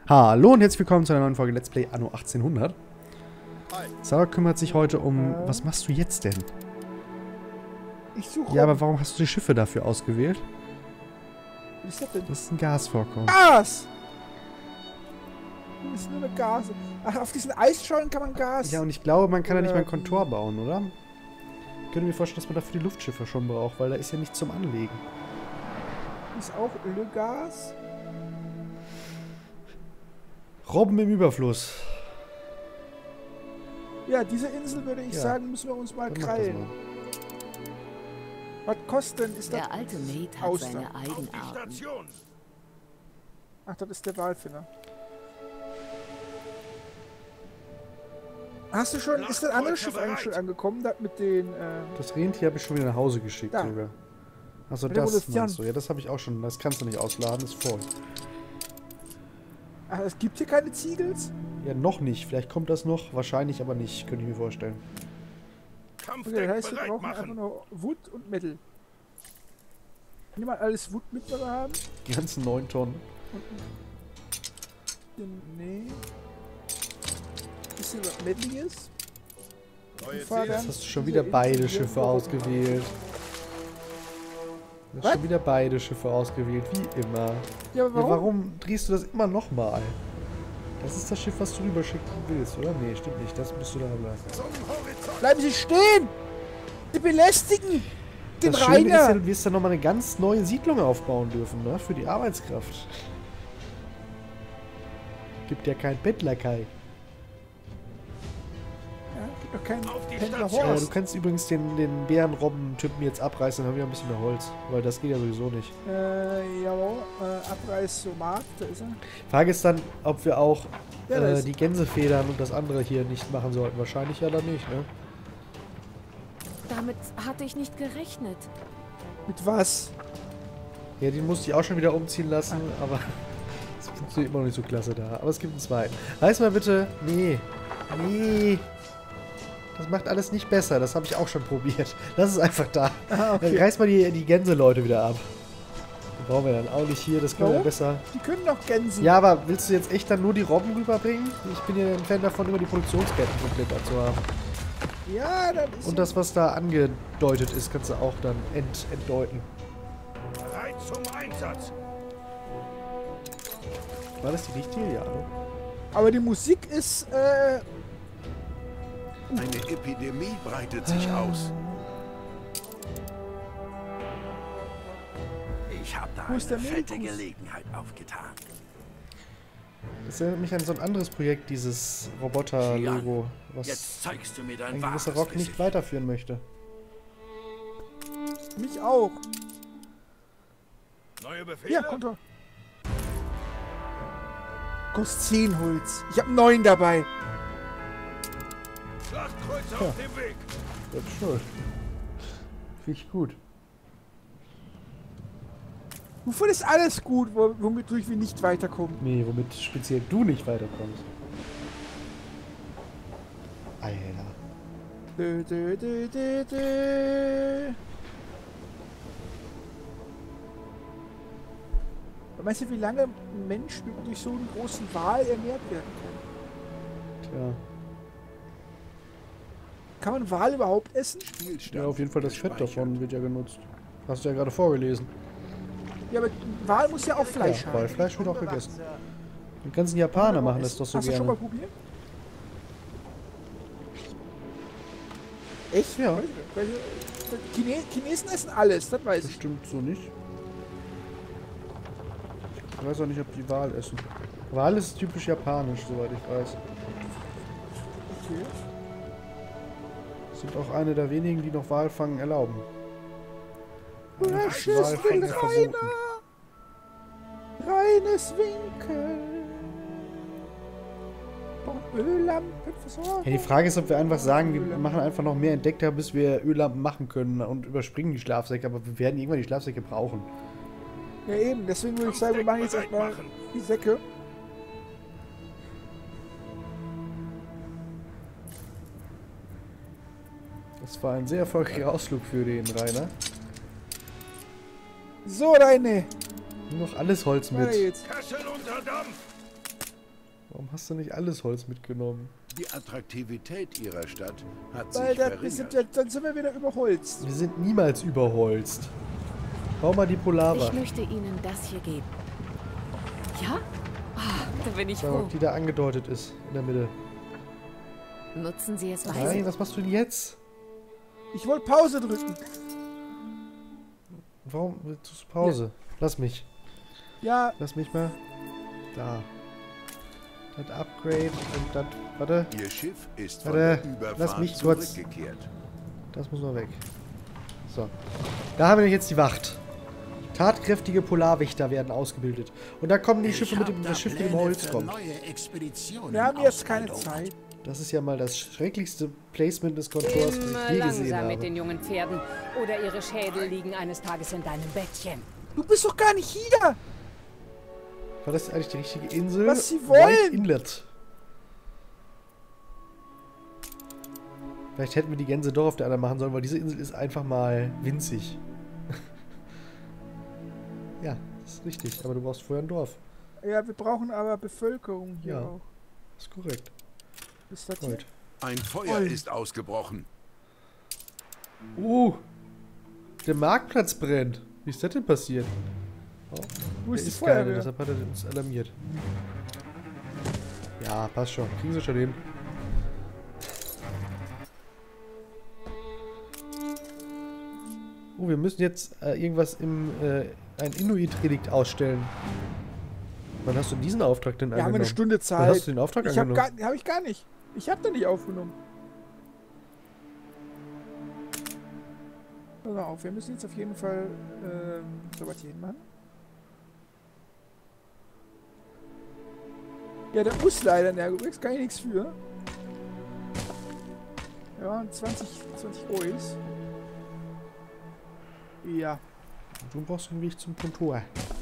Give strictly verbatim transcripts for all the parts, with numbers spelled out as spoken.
Hallo und herzlich willkommen zu einer neuen Folge Let's Play Anno achtzehnhundert. Sarah kümmert sich heute um... Äh. Was machst du jetzt denn? Ich suche... Ja, aber warum hast du die Schiffe dafür ausgewählt? Was ist das denn? Das ist ein Gasvorkommen. Gas! Das ist nur eine Gas. Ach, auf diesen Eisschollen kann man Gas... Ja, und ich glaube, man kann da nicht mal ein Ähm. Kontor bauen, oder? Ich könnte mir vorstellen, dass man dafür die Luftschiffe schon braucht, weil da ist ja nichts zum Anlegen. Ist auch Ölgas. Robben im Überfluss. Ja, diese Insel würde ich Ja. sagen, müssen wir uns mal Dann mach das krallen. mal. Was kostet denn? Ist das... Der alte Maid hat Auster. seine Eigenarten. Ach, das ist der Walfinger. Hast du schon... Ist das andere Schiff eigentlich schon angekommen? Das mit den... Äh, Das Rentier habe ich schon wieder nach Hause geschickt Da. sogar. Achso, das Revolution. meinst du. Ja, das habe ich auch schon. Das kannst du nicht ausladen, das ist voll. ach, es gibt hier keine Ziegels? Ja, noch nicht. Vielleicht kommt das noch. Wahrscheinlich aber nicht, könnte ich mir vorstellen. Okay, das heißt, wir brauchen einfach nur Wood und Metal. Kann jemand alles Wood mit dabei haben? Die ganzen neun Tonnen. Nee. Bisschen was Metaliges. Jetzt hast du schon wieder beide Schiffe ausgewählt. Du hast Was? schon wieder beide Schiffe ausgewählt, wie immer. Ja, aber Ja, warum? warum drehst du das immer nochmal? Das ist das Schiff, was du rüberschicken willst, oder? Nee, stimmt nicht. Das musst du da bleiben. Bleiben Sie stehen! Sie belästigen den Das Schöne ist ja, Rainer! du wirst dann nochmal eine ganz neue Siedlung aufbauen dürfen, ne? Für die Arbeitskraft. Gibt ja kein Bettlerkai. Ja, gibt doch keinen Äh, Pendlerhorst. du kannst übrigens den, den Bärenrobben-Typen jetzt abreißen, dann haben wir ein bisschen mehr Holz. Weil das geht ja sowieso nicht. Äh, jawohl. Äh, Abreißsomat, da ist er. Frage ist dann, ob wir auch Ja, da äh, ist- die Gänsefedern und das andere hier nicht machen sollten. Wahrscheinlich ja dann nicht, ne? Damit hatte ich nicht gerechnet. Mit was? Ja, den musste ich auch schon wieder umziehen lassen, aber es funktioniert immer noch nicht so klasse da. Aber es gibt einen zweiten. Reiß mal bitte. Nee. Nee. Das macht alles nicht besser. Das habe ich auch schon probiert. Lass es einfach da. Ah, okay. Reiß mal die, die Gänseleute wieder ab. Die brauchen wir dann auch nicht hier. Das können wir Warum? besser. Die können doch Gänse. Ja, aber willst du jetzt echt dann nur die Robben rüberbringen? Ich bin ja ein Fan davon, immer die Produktionsketten komplett da zu haben. Ja, das ist. Und das, was da angedeutet ist, kannst du auch dann ent entdeuten. Bereit zum Einsatz. War das die richtige? Ja, ne? Aber die Musik ist, äh. Eine Epidemie breitet sich aus. Ich habe da Wo ist der eine fette Medikus? Gelegenheit aufgetan. Das erinnert mich an so ein anderes Projekt, dieses Roboter-Logo, was Jetzt zeigst du mir dein ein wahres gewisser Rock nicht Gesicht. weiterführen möchte. Mich auch. Neue Befehle? Ja, Konto. Kostet zehn Holz. Ich habe neun dabei. Schlachtkreuzer Ja. auf dem Weg. Das ist schuld. Finde ich gut. Wovon ist alles gut, wo- womit durch wir nicht weiterkommen? Nee, womit speziell du nicht weiterkommst. Alter. Dö, dö, dö, dö, dö. Meinst du, wie lange ein Mensch durch so einen großen Wal ernährt werden kann? Tja. Kann man Wal überhaupt essen? Spielstand Ja, auf jeden Fall das Fett gespeichert. davon wird ja genutzt. Hast du ja gerade vorgelesen. Ja, aber ein Wal muss ja auch Fleisch Ja, haben. Walfleisch wird auch gegessen. Die ganzen Japaner machen das doch so Hast du schon mal gerne. probiert? Echt? Ja. Weil, Chine Chinesen essen alles, das weiß ich. Bestimmt so nicht. Ich weiß auch nicht, ob die Wal essen. Wal ist typisch japanisch, soweit ich weiß. Okay. Sind auch eine der wenigen, die noch Walfangen erlauben. Oder Schüssel Walfänger verboten. Rainer, reines Winkel. Und Öllampen versorgen. Ja, die Frage ist, ob wir einfach sagen, wir machen einfach noch mehr Entdeckter, bis wir Öllampen machen können und überspringen die Schlafsäcke, aber wir werden irgendwann die Schlafsäcke brauchen. Ja eben, deswegen würde ich sagen, wir machen jetzt erstmal die Säcke. Das war ein sehr erfolgreicher Ausflug für den Rainer. So, deine. Nur noch alles Holz Weiter mit. geht's. Kessel unter Dampf. Warum hast du nicht alles Holz mitgenommen? Die Attraktivität ihrer Stadt hat sich Weil das, wir sind, verringert. ja- dann sind wir wieder überholzt. Wir sind niemals überholzt. Bau mal die Polava. Ich möchte Ihnen das hier geben. Ja? Ah, da bin ich So, froh. die da angedeutet ist, in der Mitte. Nutzen Sie es weise. Nein, was machst du denn jetzt? Ich wollte Pause drücken. Warum willst du Pause? Lass mich. Ja, Lass mich mal. Da. Das Upgrade und das... Warte, Ihr Schiff ist von Warte, der Überfahrt lass mich kurz- zurückgekehrt. das muss noch weg. So. Da haben wir jetzt die Wacht. Tatkräftige Polarwächter werden ausgebildet. Und da kommen die Schiffe mit dem, das Schiff mit dem Holz kommt. wir haben jetzt keine Zeit. Das ist ja mal das schrecklichste Placement des Kontors, das Immer ich je gesehen langsam mit habe. den jungen Pferden. Oder ihre Schädel liegen eines Tages in deinem Bettchen. Du bist doch gar nicht hier. War das eigentlich die richtige Insel? Was sie White wollen. Inlet. Vielleicht hätten wir die Gänse doch auf der anderen machen sollen, weil diese Insel ist einfach mal winzig. Ja, das ist richtig. Aber du brauchst vorher ein Dorf. Ja, wir brauchen aber Bevölkerung hier Ja. auch. Das ist korrekt. Ist das hier? Gold. Ein Feuer Oi. ist ausgebrochen. Oh! Der Marktplatz brennt. Wie ist das denn passiert? Oh, Wo der ist die ist keine, Feuerwehr? deshalb hat er uns alarmiert. Ja, passt schon. Kriegen sie schon hin. Oh, wir müssen jetzt äh, irgendwas im äh, ein Inuit-Relikt ausstellen. Wann hast du diesen Auftrag denn Wir haben angenommen? eine Stunde Wann Zeit. hast du den Auftrag Ich habe angenommen? gar, hab ich gar nicht. Ich habe da nicht aufgenommen. Pass mal auf, wir müssen jetzt auf jeden Fall ähm, so was hier hinmachen. Ja, der muss leider in der Rubrik, kann ich nichts für. Ja, zwanzig, zwanzig Ois. Ja. Du brauchst einen Weg zum Kontor.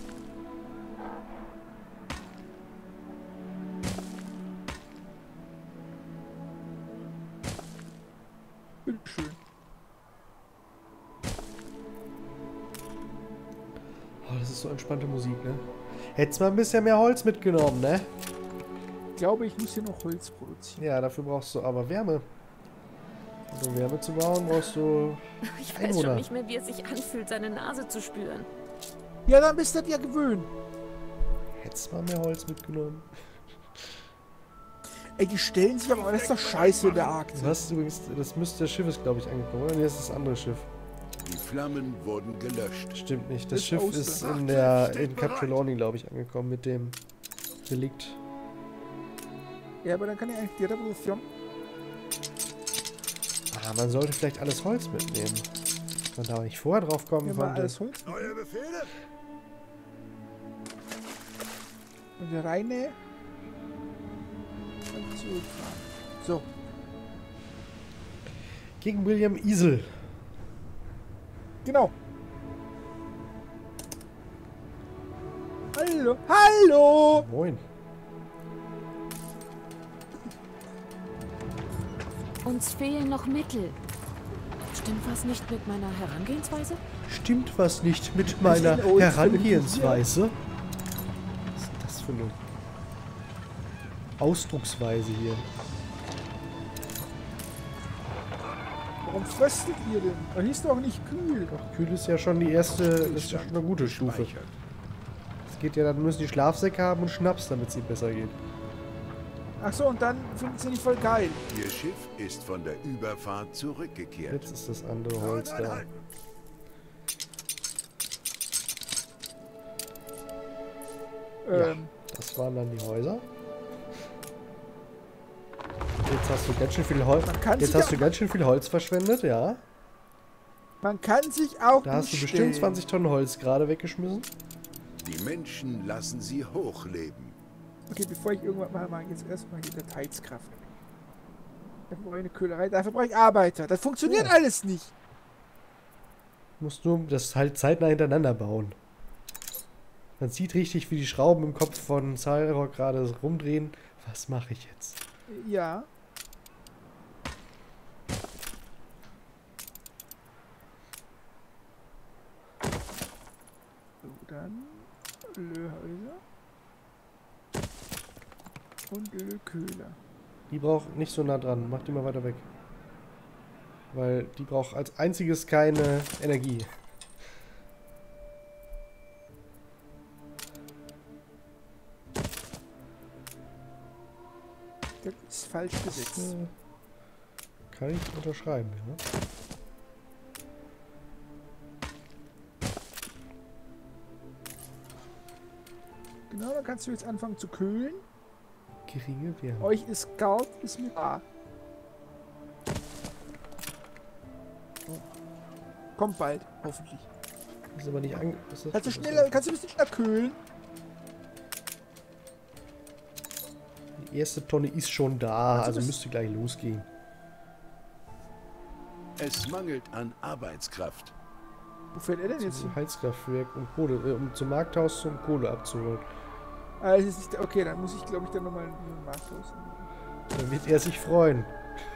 Bitteschön. Oh, das ist so entspannte Musik, ne? Hättest mal ein bisschen mehr Holz mitgenommen, ne? Ich glaube, ich muss hier noch Holz produzieren. Ja, dafür brauchst du aber Wärme. Um Wärme zu bauen, brauchst du Ich weiß Einwohner. schon nicht mehr, wie es sich anfühlt, seine Nase zu spüren. Ja, dann bist du das ja gewöhnt. Hättest mal mehr Holz mitgenommen. Ey, die stellen sich aber, das ist doch scheiße in der Arktis. Du hast übrigens, das müsste, das Schiff ist, glaube ich, angekommen, oder? Nee, das ist das andere Schiff. Die Flammen wurden gelöscht. Stimmt nicht. Das Ist Schiff aus- ist Ach, in der, steht in Cap bereit. Trelawney, glaube ich, angekommen mit dem Relikt. Ja, aber dann kann ich eigentlich die Revolution. Ah, man sollte vielleicht alles Holz mitnehmen. Man da nicht vorher drauf kommen Hier mal konnte. alles Holz. Neue Befehle? Und hier rein. Und zurückfahren. So. Gegen William Isel. Genau. Hallo. Hallo. Moin. Uns fehlen noch Mittel. Stimmt was nicht mit meiner Herangehensweise? Stimmt was nicht mit meiner in uns Herangehensweise? Was ist denn das für eine Ausdrucksweise hier? Warum fröstelt ihr denn? Da hieß doch nicht kühl. Doch, kühl ist ja schon die erste, das ist ja schon eine gute Stufe. Gespeichert. Es geht ja, dann müssen die Schlafsäcke haben und Schnaps, damit es ihnen besser geht. Achso, und dann finden sie nicht voll geil. Ihr Schiff ist von der Überfahrt zurückgekehrt. Jetzt ist das andere Holz da. Ja. Ähm, Das waren dann die Häuser. Jetzt hast du ganz schön viel Holz. Man kann Jetzt sich hast ja- du ganz schön viel Holz verschwendet, ja. man kann sich auch Da hast du nicht bestimmt stellen. zwanzig Tonnen Holz gerade weggeschmissen. Die Menschen lassen sie hochleben. Okay, bevor ich irgendwas mache, mache ich jetzt erstmal hier der Heizkraft. Dafür brauche ich eine Köhlerei, dafür brauche ich Arbeiter. Das funktioniert Ja. alles nicht. Musst nur das halt zeitnah hintereinander bauen. Man sieht richtig, wie die Schrauben im Kopf von Cyrock gerade rumdrehen. Was mache ich jetzt? Ja. So, dann Löhäuser. Und Ölkühler. Die braucht nicht so nah dran. Mach die mal weiter weg. Weil die braucht als einziges keine Energie. Das ist falsch gesetzt. Kann ich unterschreiben, ja. Genau, dann kannst du jetzt anfangen zu kühlen. Geringe Wärme. Euch ist kalt, ist mir da. Oh. Kommt bald, hoffentlich. Ist aber nicht ange... Ist das Kannst du schon- schneller, kannst du ein bisschen schneller kühlen? Die erste Tonne ist schon da, Also also das- müsste gleich losgehen. Es mangelt an Arbeitskraft. Wo fährt er denn jetzt hin? Zum Heizkraftwerk, um Kohle, äh, um zum Markthaus zum Kohle abzuholen. Ah, das ist nicht, okay, dann muss ich, glaube ich, dann nochmal einen Markthaus. Dann wird er sich freuen.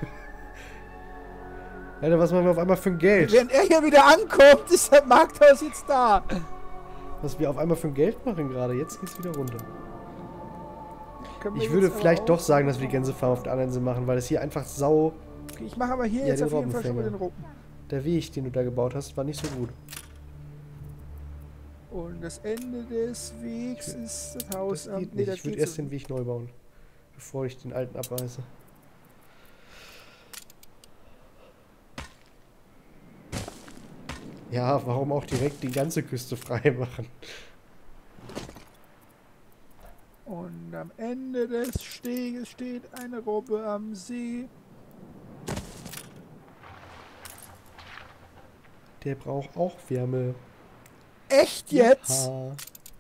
Alter, was machen wir auf einmal für ein Geld? Während er hier wieder ankommt, ist das Markthaus jetzt da. Was wir auf einmal für ein Geld machen gerade. Jetzt geht's wieder runter. Können wir Ich jetzt würde aber vielleicht auch- doch sagen, dass wir die Gänsefarm auf der anderen Insel machen, weil es hier einfach sau... Okay, ich mache aber hier Ja, jetzt den auf jeden Fall schon mal den Robbenfänger. Robben. Der Weg, den du da gebaut hast, war nicht so gut. Und das Ende des Wegs Ich will- ist das Haus. Das am- geht nee, nicht. das Ich würde geht erst so den Weg neu bauen, bevor ich den alten abreiße. Ja, warum auch direkt die ganze Küste frei machen? Und am Ende des Steges steht eine Robbe am See. Der braucht auch Wärme. Echt jetzt? Ha.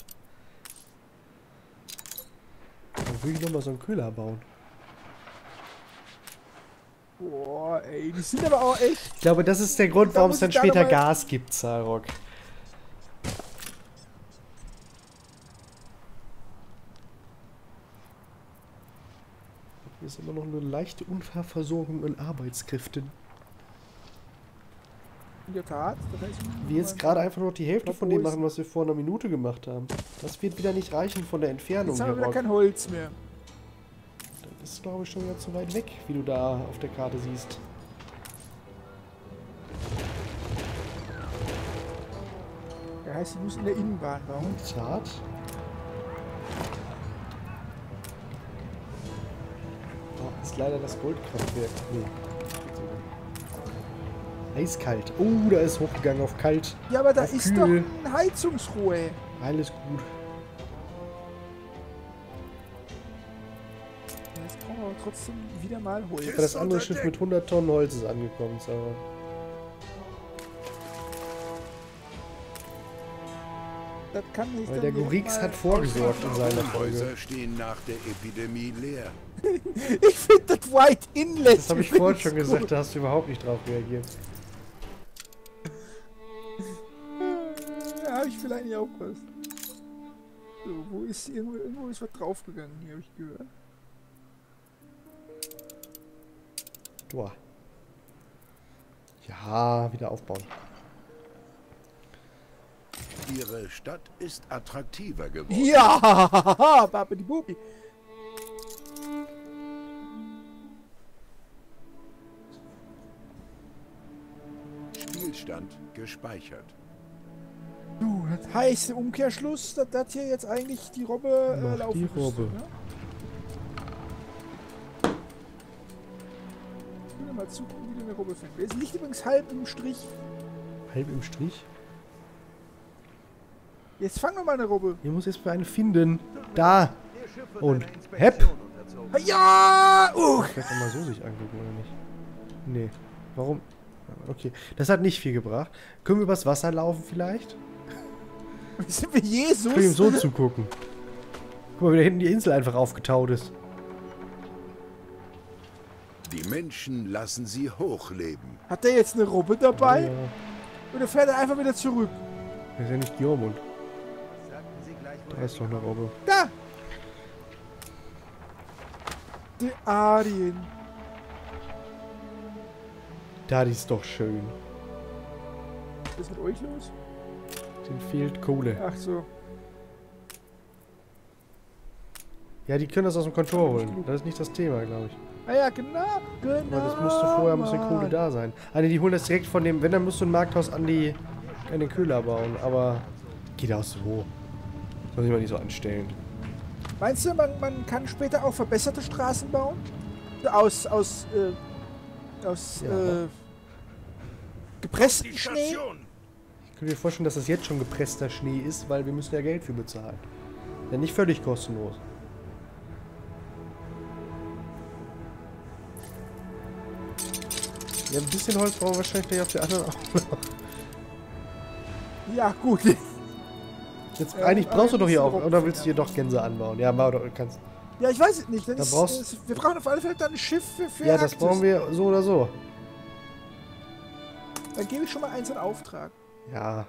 Dann will ich nochmal so einen Köhler bauen. Boah, ey, die sind aber auch echt. Ich glaube, das ist der Grund, Da warum muss es dann ich da später noch mal- Gas gibt, Zarok. Hier ist immer noch eine leichte Unterversorgung an Arbeitskräften. In der Tat. Das heißt, Wir jetzt gerade einfach noch die Hälfte von dem Wo ist- machen, was wir vor einer Minute gemacht haben. Das wird wieder nicht reichen von der Entfernung Jetzt haben wir hier, wieder Rock. kein Holz mehr. Das ist, glaube ich, schon wieder zu weit weg, wie du da auf der Karte siehst. Das heißt, ich muss in der Innenbahn bauen. Zart. Oh, ist leider das Goldkraftwerk. Nee. Eiskalt. Oh, da ist hochgegangen auf kalt. Ja, aber da Auf ist kühl. doch ein Heizungsrohr. Alles gut. Jetzt brauchen wir aber trotzdem wieder mal Holz. Aber das andere Schiff mit hundert Tonnen Holz ist angekommen, Sarah. Das kann nicht Weil dann der jedes Gorix Mal- hat vorgesorgt in seiner Folge. Häuser stehen nach der Epidemie leer. Ich finde das White Inlet. Das habe ich find's vorhin schon gut. gesagt, da hast du überhaupt nicht drauf reagiert. Ja, habe ich vielleicht nicht aufgepasst. So, wo ist irgendwo, irgendwo ist was draufgegangen, hier habe ich gehört. Boah. Ja, wieder aufbauen. Ihre Stadt ist attraktiver geworden. Ja, Babidi Bubi. Spielstand gespeichert. Du, das heißt im Umkehrschluss, dass das hier jetzt eigentlich die Robbe äh, Mach laufen die müsste, Robbe. ne? Ich will mal zugucken, wie du eine Robbe findest. Es liegt übrigens halb im Strich. Halb im Strich. Jetzt fang doch mal eine Robbe. Hier muss jetzt mal eine finden. Da. Und hepp. Ja! Uh. Vielleicht mal so sich angucken, oder nicht? Nee. Warum? Okay. Das hat nicht viel gebracht. Können wir übers Wasser laufen vielleicht? Sind wir Jesus? Können wir ihm so zugucken. Guck mal, wie da hinten die Insel einfach aufgetaut ist. Die Menschen lassen sie hochleben. Hat der jetzt eine Robbe dabei? Ja, Oder fährt er einfach wieder zurück? das ist ja nicht Jormund. Da ist doch eine Robbe. Da! Die Arien. Da, die ist doch schön. Was ist mit euch los? Den fehlt Kohle. Ach so. Ja, die können das aus dem Kontor holen. Das ist nicht das Thema, glaube ich. Ah ja, genau, genau. Aber das müsste vorher ein bisschen Kohle da sein. Ah, nee, die holen das direkt von dem... Wenn, dann musst du ein Markthaus an die... an den Köhler bauen. Aber... Geht auch so. Soll sich mal nicht so anstellen. Meinst du, man, man kann später auch verbesserte Straßen bauen? Aus, aus, äh, aus, Ja. äh, gepresstem Die Schnee? Station! Ich könnte mir vorstellen, dass das jetzt schon gepresster Schnee ist, weil wir müssen ja Geld für bezahlen. Ja, nicht völlig kostenlos. Ja, ein bisschen Holz brauchen wir wahrscheinlich gleich auf der anderen auch noch. Ja, gut. Jetzt, Ja, eigentlich aber brauchst du wir doch hier müssen auch, rum- oder willst du hier doch Gänse anbauen? Ja, mal, oder kannst. Ja, ich weiß es nicht. Dann Da ist, brauchst- ist, wir brauchen auf alle Fälle dann ein Schiff für, für Ja, das Arktis. brauchen wir so oder so. Dann gebe ich schon mal eins in Auftrag. Ja.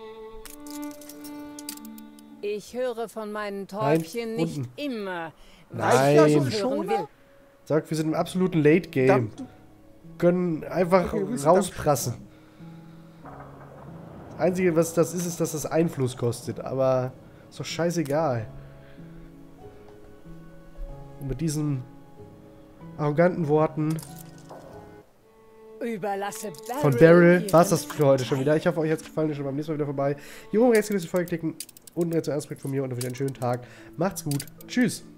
Ich höre von meinen Täubchen nicht unten. immer, Nein. Ja, so ein hören Schoner? will. Sag, wir sind im absoluten Late Game. Verdammt, du- Können einfach Okay, willst du rausprassen. Das Einzige, was das ist, ist, dass das Einfluss kostet. Aber ist doch scheißegal. Und mit diesen arroganten Worten Überlasse Barrel von Daryl ihren war es das für heute schon wieder. Ich hoffe, euch hat es gefallen. Ihr schon beim nächsten Mal wieder vorbei. Hier oben rechts die nächste Folge klicken. Unten rechts ein Aspekt von mir und euch einen schönen Tag. Macht's gut. Tschüss.